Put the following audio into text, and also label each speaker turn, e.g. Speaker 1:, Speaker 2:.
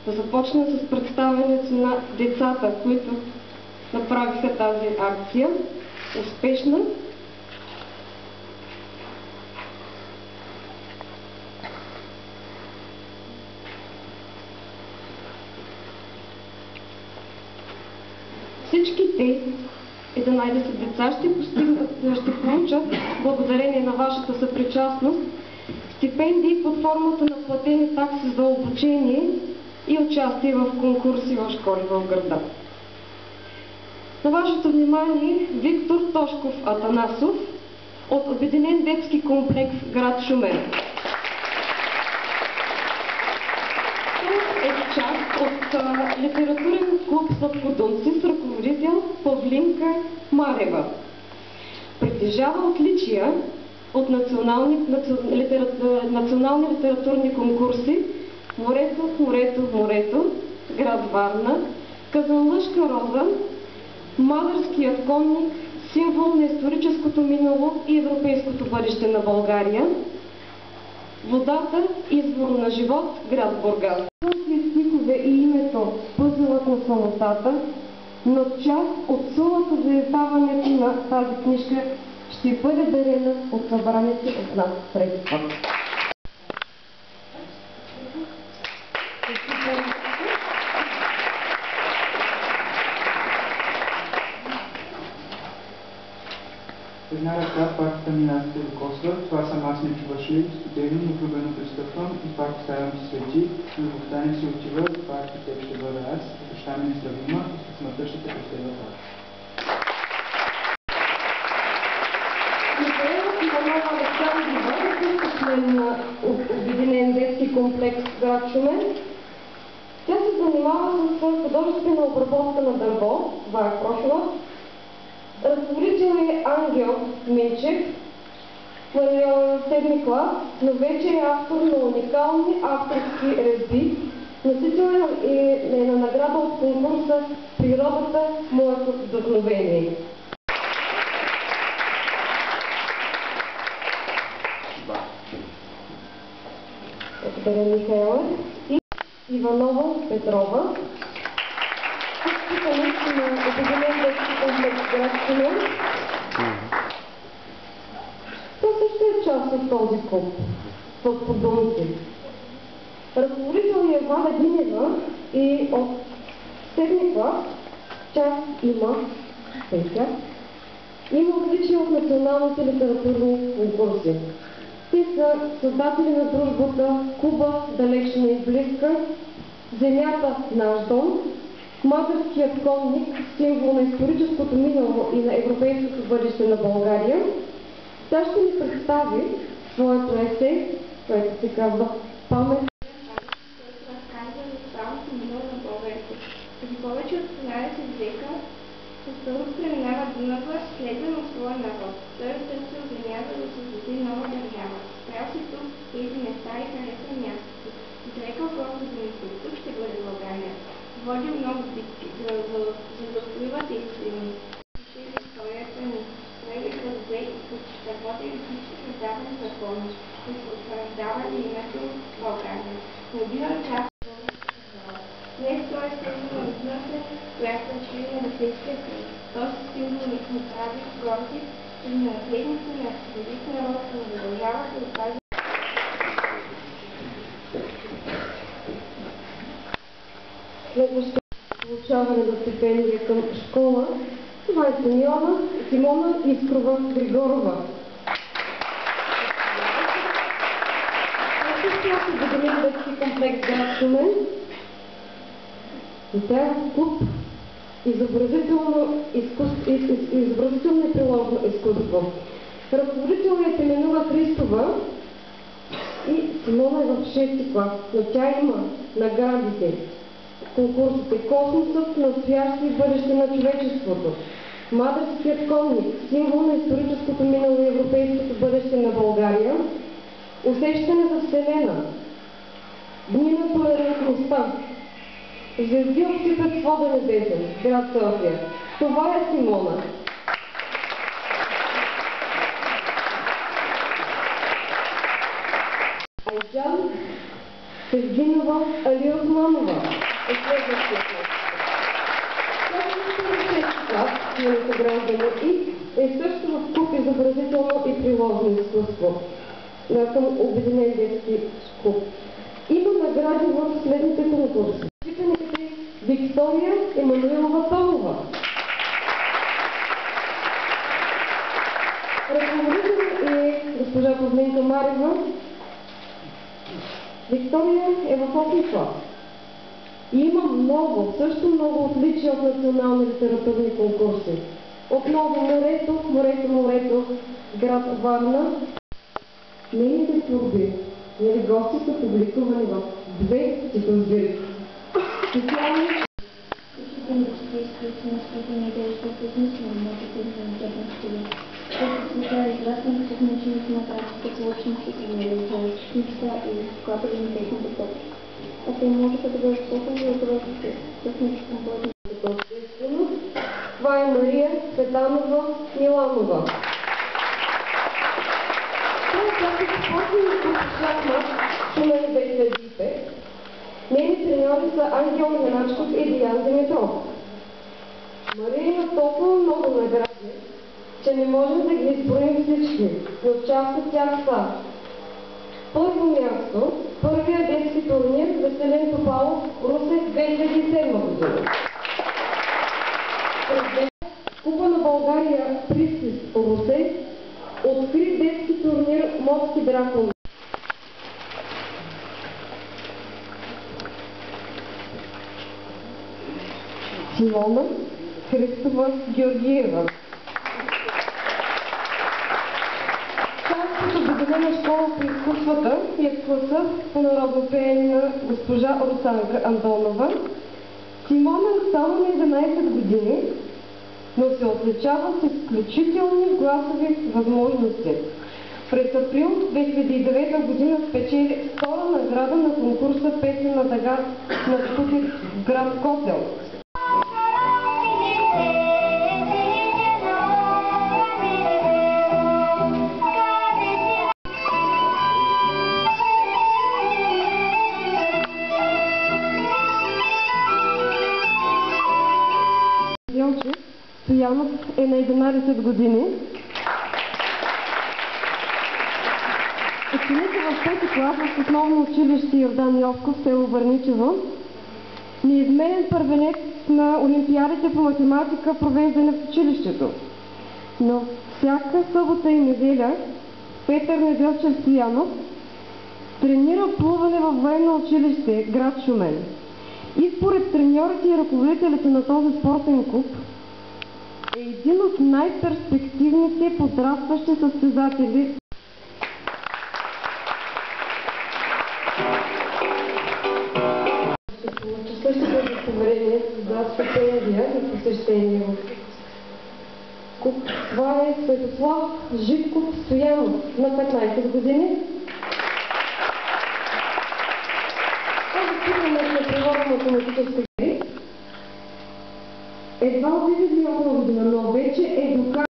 Speaker 1: Да започнем с представянето на децата, които направиха тази акция успешна. Всички те, 11 деца, ще получат, благодарение на вашата съпричастност, стипендии под формата на платени такси за обучение и участие в конкурси в школи в града. На вашето внимание Виктор Тошков Атанасов от Обединен детски комплекс град Шумен. Той е част от литературен клуб Сладкодумци с ръководител Павлинка Марева. Притежава отличия от национални литературни конкурси "Морето, морето, морето", град Варна, "Казанлъшка роза", "Мадърският конник", символ на историческото минало и европейското бъдеще на България, "Водата, извор на живот", град Бургас. Стихове и името "Пъзълът на самотата", но част от сумата за издаването на тази книжка ще бъде дарена от събраните от нас средства.
Speaker 2: Една ръка пак тъмнината докосва, това съм аз не чуваш ли, студено, но влюбено пристъпвам и пак оставям ти свети, любовта не си отива, пак и теб ще бъда аз, душта ми несравнима и след смъртта ще те последва пак.
Speaker 1: Член на Обединен детски комплекс град Шумен. Тя се занимава с художествена обработка на дърво, това е прошла. Ръководител е Ангел Минчев, в 7 клас, но вече е автор на уникални авторски резби. Носител е на награда от конкурса "Природата – моето вдъхновение". Благодаря, Михайла. И Иванова Петрова, възпитаник на Обединен детски комплекс град Шумен. Това също е част от този клуб, Сладкодумци. Ръководител е Валя Динева и от 7 клас, тя има отличие от националните литературни конкурси. Те са създатели на дружбата "Куба, далечна и близка", "Земята, наш дом", "Мадърският конник", символ на историческото минало и на европейското бъдеще на България. Тя ще ни представи своето есе, което се казва "Памет".
Speaker 3: Преди повече от 12 века първо преминава Дунава, следва на своя народ. Той е търсил земя, за да създаде нова държава. Спрял се тук в тези места и харесва мястото. Изрекал просто за мисъл, тук ще бъде България. Водил много битки, за да открива тези страни. Учили историята ни. Строили градове и пътища, водили битки, създавали закони, утвърждавали името България. Необирал част от българската народ. Днес той е символ на родината, която е член на Европейския съюз. Този символ ни прави горди, че наследници на велик народ да продължават да опазват.
Speaker 1: Следващото получаване на стипендия към школа, това е Симона Искрова Григорова. Също от Обединен детски комплекс град Шумен. И тя е в клуб изобразително и приложно изкуство. Ръководител е Теменова Христова и Симона е в 6 клас, но тя има наградите, конкурсите "Космосът, настояще и бъдеще на човечеството", "Мадърският конник", символ на историческото минало и европейското бъдеще на България, "Усещане за Вселена", "Дни на толерантността", "Звезди обсипят свода небесен", град София. Това е Симона. Айджан Севгинова Алиосманова е следващия клас. Тя е 6 клас, моите граждани, и е също в клуб изобразително и приложно изкуство към Обединен детски клуб. Има награди в следните конкурси. Учителите Виктория Емануилова Томова. Ръководител е госпожа Кузменка Марева. Виктория е в 8 клас. И има много, също много отличия от национални литературни конкурси. Отново морето, град Варна. Нейните творби, гости са публикувани в 2 титулзбирки. Специално това е Мария Цветанова Миланова. Това е част от спортния клуб шахмат Шумен 2005. Нейни треньори са Ангел Яначков и Диан Димитров. Мария има толкова много награди, че не можем да ги изброим всички, но част от тях са: първо място, първия детски турнир Веселин Топалов, Русе 2007 година. Купа на България Пристис Русе, открит детски турнир Морски дракон. Симона Христова Георгиева. Част от Обединена школа по изкуствата и е класа по народно пеене на госпожа Русанка Андонова. Симона е само на 11 години, но се отличава с изключителни гласови възможности. През април 2009 година спечели втора награда на конкурса Песен на Дъга на Спутник в град Котел. Стоянов е на 11 години. Ученик в 5 клас в основно училище Йордан Йовков, село Върничево. Неизменен първенец на олимпиадите по математика, провеждане в училището. Но всяка събота и неделя Петър Неделчев Стоянов тренира плуване във военно училище, град Шумен. И според треньорите и ръководителите на този спортен клуб е един от най-перспективните подрастващи състезатели. Ще получи същото удостоверение за стипендия и посещение в клуб. Това е Светослав Живков Стоянов на 15 години. Този студент на природна математическа едва от 2008 година, но вече е доказан